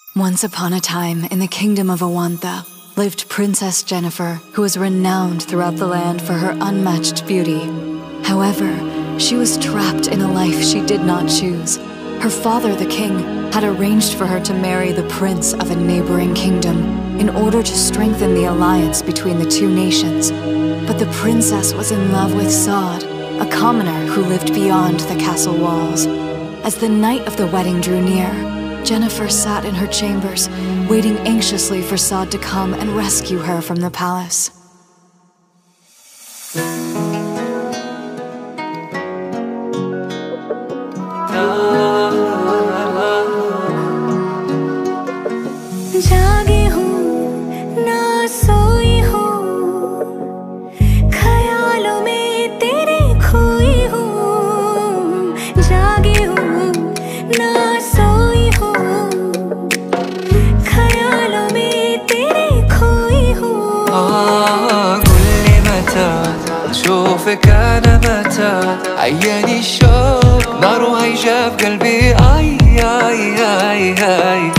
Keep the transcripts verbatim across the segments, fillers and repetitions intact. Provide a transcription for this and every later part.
Once upon a time, in the kingdom of Awantha, lived Princess Jennifer, who was renowned throughout the land for her unmatched beauty. However, she was trapped in a life she did not choose. Her father, the king, had arranged for her to marry the prince of a neighboring kingdom in order to strengthen the alliance between the two nations. But the princess was in love with Saad, a commoner who lived beyond the castle walls. As the night of the wedding drew near, Jennifer sat in her chambers, waiting anxiously for Saad to come and rescue her from the palace. जागी हूँ ना सोई हूँ ख्यालों में तेरे खोई हूँ जागी हूँ ना सोई हूँ ख्यालों में तेरे खोई हूँ قل لي متى أشوفك أنا متى عياني الشوق نار هيجا في قلبي آي آي آي آي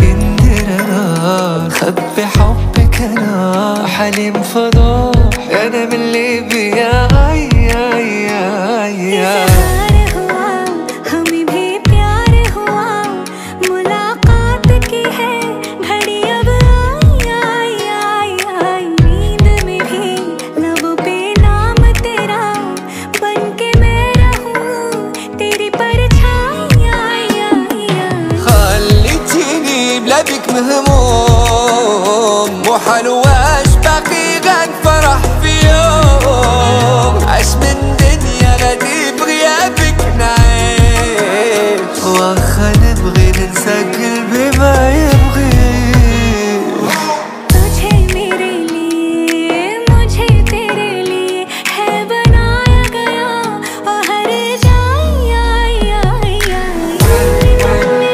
خبي حبك أنا حليم فضوح أنا من اللي بيا آي آي آي آي हमें भी प्यार हुआ मुलाकात की है घड़ी अब आई आई आई आई नींद में भी लबों पे नाम तेरा बन के मैं रहूं तेरी परछाई आई आई आई خليتيني بلا بك مهموم وحلواش باقي غاد فرح في يوم عاش من دنيا غادي بغيابك نعيش واخا نبغي ننسى قلبي ما يبغيش तुझे मेरे लिए मुझे तेरे लिए है बनाया गया और हर जाई आई आई आई मन्ने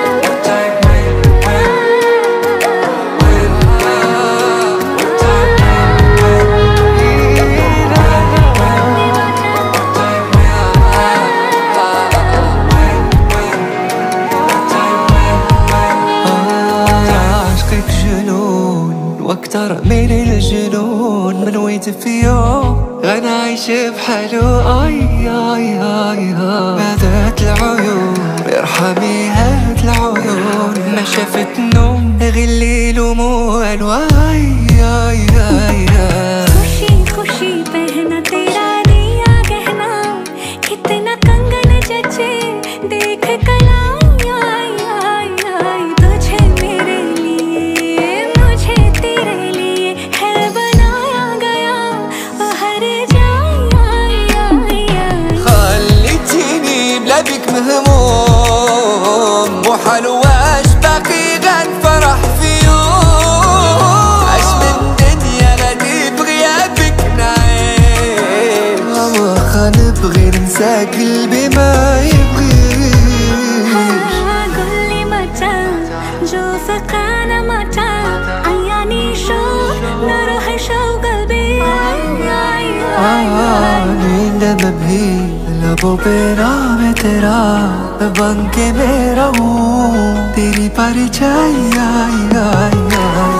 عشقك جنون واكتر من الجنون من ويت في يوم غنعيش بحاله اي اي اي هذات العيون ارحمي هات العيون ما شافت نوم غير الليل وموال واي اي اي खुशी खुशी पहना तेरा दिया गहना कितना कंगन जचे देख कलाई आई आई आई तुझे मेरे लिए मुझे तेरे लिए है बनाया गया और हर जाई आई आई आई خليتيني بلا بك مهموم وحلواش باقي غاد فرح في يوم عاش من دنيا غادي بغيابك نعيش واخا نبغي ننسى قلبي ما يبغيش قل لي متى جو فقانا متى عياني شوق نروح شوق قلبي आई आई आई नींद में भी लबों पे नाम है तेरा बन के मैं रहूं तेरी परछाई आई आई आई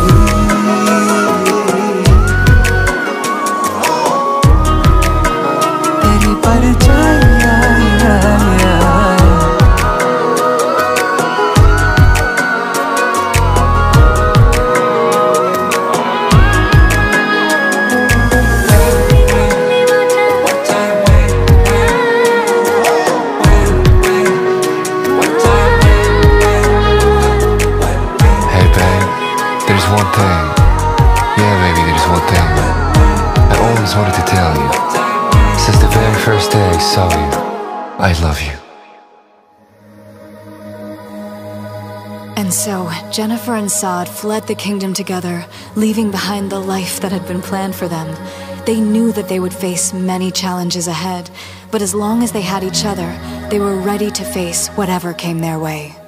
तेरी परछाई आई आई आई Hey babe, there's one thing. Yeah baby, there's one thing. I always wanted to tell you. Since the very first day I saw you, I love you. And so, Jennifer and Saad fled the kingdom together, leaving behind the life that had been planned for them. They knew that they would face many challenges ahead, but as long as they had each other, they were ready to face whatever came their way.